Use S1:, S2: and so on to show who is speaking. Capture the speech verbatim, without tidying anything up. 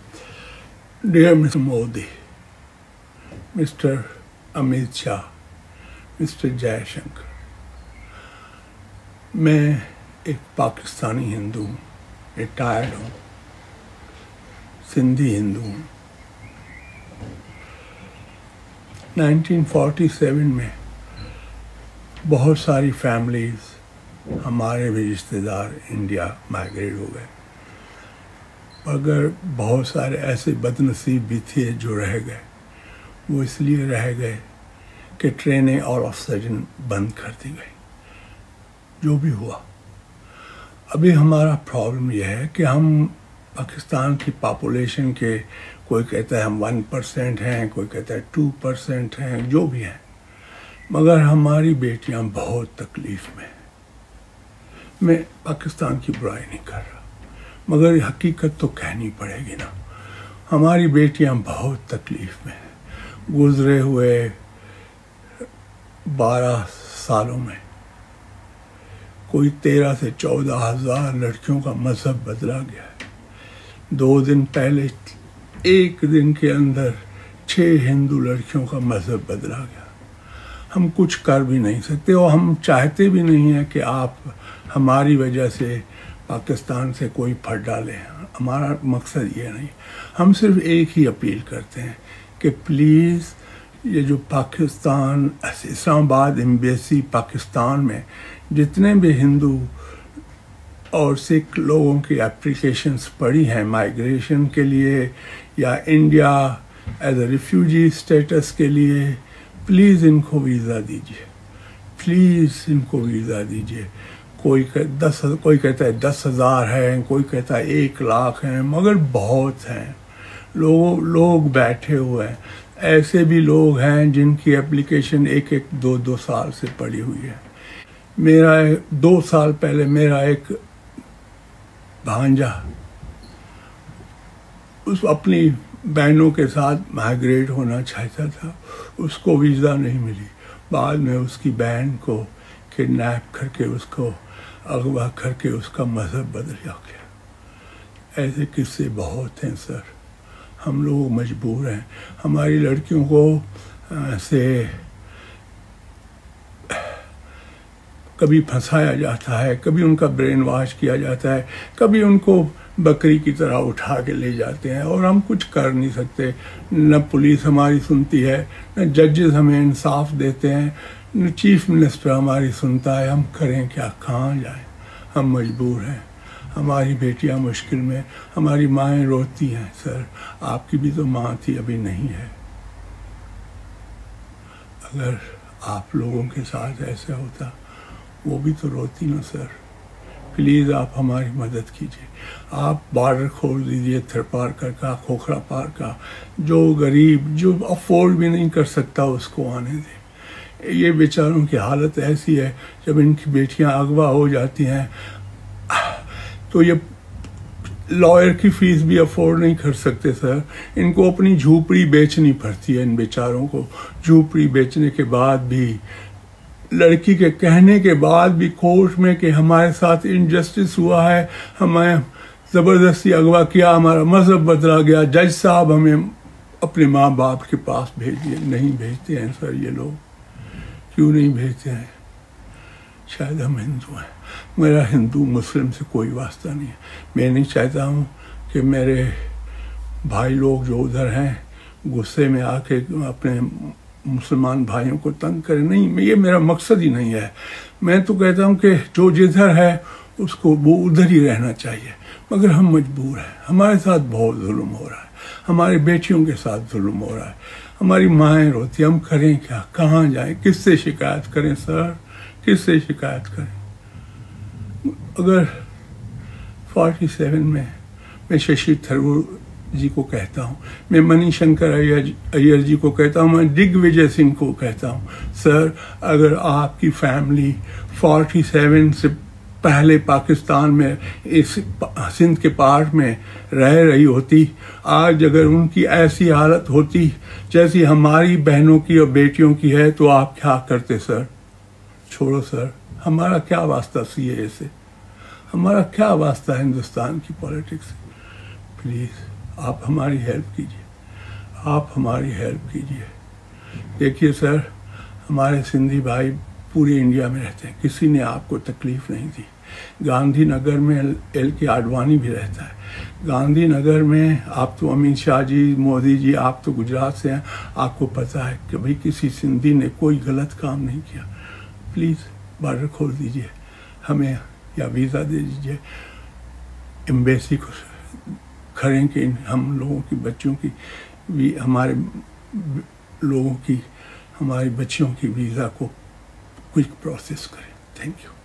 S1: Dear Mister Modi, Mister Amit Shah, Mister Jaishankar, मैं एक पाकिस्तानी हिंदू हूँ, रिटायर्ड हूँ, सिंधी हिंदू हूँ। नाइनटीन फोर्टी सेवन में बहुत सारी फैमिलीज़, हमारे भी रिश्तेदार इंडिया माइग्रेट हो गए, मगर बहुत सारे ऐसे बदनसीब भी थे जो रह गए। वो इसलिए रह गए कि ट्रेनें ऑल ऑफ सडन बंद कर दी गई। जो भी हुआ, अभी हमारा प्रॉब्लम यह है कि हम पाकिस्तान की पॉपुलेशन के, कोई कहता है हम वन परसेंट हैं, कोई कहता है टू परसेंट हैं, जो भी हैं, मगर हमारी बेटियां बहुत तकलीफ़ में। मैं पाकिस्तान की बुराई नहीं कर रहा, मगर हकीकत तो कहनी पड़ेगी ना। हमारी बेटियां बहुत तकलीफ़ में हैं। गुज़रे हुए बारह सालों में कोई तेरह से चौदह हज़ार लड़कियों का मज़हब बदला गया है। दो दिन पहले एक दिन के अंदर छः हिंदू लड़कियों का मज़हब बदला गया। हम कुछ कर भी नहीं सकते और हम चाहते भी नहीं हैं कि आप हमारी वजह से पाकिस्तान से कोई फट डाले। हमारा मकसद ये नहीं। हम सिर्फ एक ही अपील करते हैं कि प्लीज़ ये जो पाकिस्तान, इस्लामाबाद एम्बेसी पाकिस्तान में जितने भी हिंदू और सिख लोगों की एप्लीकेशंस पड़ी हैं माइग्रेशन के लिए या India as a refugee status के लिए, प्लीज़ इनको वीज़ा दीजिए, प्लीज़ इनको वीज़ा दीजिए। कोई कह, दस कोई कहता है दस हज़ार हैं, कोई कहता है एक लाख हैं, मगर बहुत हैं। लोग लोग बैठे हुए हैं। ऐसे भी लोग हैं जिनकी एप्लीकेशन एक एक दो दो साल से पड़ी हुई है। मेरा दो साल पहले मेरा एक भांजा उस अपनी बहनों के साथ माइग्रेट होना चाहता था, उसको वीज़ा नहीं मिली। बाद में उसकी बहन को किडनैप करके उसको अगवा करके उसका मज़हब बदल गया। ऐसे किस्से बहुत हैं सर। हम लोग मजबूर हैं। हमारी लड़कियों को से कभी फंसाया जाता है, कभी उनका ब्रेन वॉश किया जाता है, कभी उनको बकरी की तरह उठा के ले जाते हैं और हम कुछ कर नहीं सकते। न पुलिस हमारी सुनती है, न जजेस हमें इंसाफ देते हैं, न चीफ मिनिस्टर हमारी सुनता है। हम करें क्या, कहाँ जाएं? हम मजबूर हैं। हमारी बेटियां मुश्किल में, हमारी माएँ रोती हैं। सर आपकी भी तो माँ थी, अभी नहीं है। अगर आप लोगों के साथ ऐसा होता, वो भी तो रोती ना सर। प्लीज़ आप हमारी मदद कीजिए। आप बॉर्डर खोल दीजिए, थरपारकर का, खोखरा पार का। जो गरीब, जो अफोर्ड भी नहीं कर सकता, उसको आने दें। ये बेचारों की हालत ऐसी है, जब इनकी बेटियां अगवा हो जाती हैं तो ये लॉयर की फीस भी अफोर्ड नहीं कर सकते सर। इनको अपनी झूपड़ी बेचनी पड़ती है। इन बेचारों को झूपड़ी बेचने के बाद भी, लड़की के कहने के बाद भी कोर्ट में कि हमारे साथ इनजस्टिस हुआ है, हमें ज़बरदस्ती अगवा किया, हमारा मज़हब बदला गया, जज साहब हमें अपने माँ बाप के पास भेजिए। नहीं भेजते हैं सर ये लोग। क्यों नहीं भेजते हैं? शायद हम हिंदू हैं। मेरा हिंदू मुस्लिम से कोई वास्ता नहीं है। मैं नहीं चाहता हूँ कि मेरे भाई लोग जो उधर हैं गुस्से में आके अपने मुसलमान भाइयों को तंग करें। नहीं, ये मेरा मकसद ही नहीं है। मैं तो कहता हूँ कि जो जिधर है उसको वो उधर ही रहना चाहिए, मगर हम मजबूर हैं। हमारे साथ बहुत जुल्म हो रहा है, हमारी बेटियों के साथ जुल्म हो रहा है, हमारी माएँ रोती। हम करें क्या, कहाँ जाएं, किससे शिकायत करें सर, किससे शिकायत करें? अगर सैंतालीस में मैं शशि थरूर जी को कहता हूँ, मैं मणिशंकर अय्यर अय्यर जी को कहता हूँ, मैं दिग्विजय सिंह को कहता हूँ, सर अगर आपकी फैमिली सैंतालीस से पहले पाकिस्तान में इस सिंध के पार्ट में रह रही होती, आज अगर उनकी ऐसी हालत होती जैसी हमारी बहनों की और बेटियों की है, तो आप क्या करते सर? छोड़ो सर, हमारा क्या वास्ता सी ए से, हमारा क्या वास्ता हिंदुस्तान की पॉलिटिक्स से? प्लीज़ آپ ہماری ہیلپ کیجیے، آپ ہماری ہیلپ کیجیے۔ دیکھیے سر، ہمارے سندھی بھائی پورے انڈیا میں رہتے ہیں، کسی نے آپ کو تکلیف نہیں دی۔ گاندھی نگر میں ایل کے آڈوانی بھی رہتا ہے۔ گاندھی نگر میں آپ تو امت شاہ جی، مودی جی، آپ تو گجرات سے ہیں، آپ کو پتہ ہے کہ بھئی کسی سندھی نے کوئی غلط کام نہیں کیا۔ پلیز بارڈر کھول دیجیے ہمیں، یا ویزا دے دیجیے، ایمبیسی کو کھڑیں کہ ہم لوگوں کی بچوں کی بھی، ہمارے لوگوں کی، ہماری بچیوں کی ویزا کو کوئک پروسیس کریں۔ Thank you.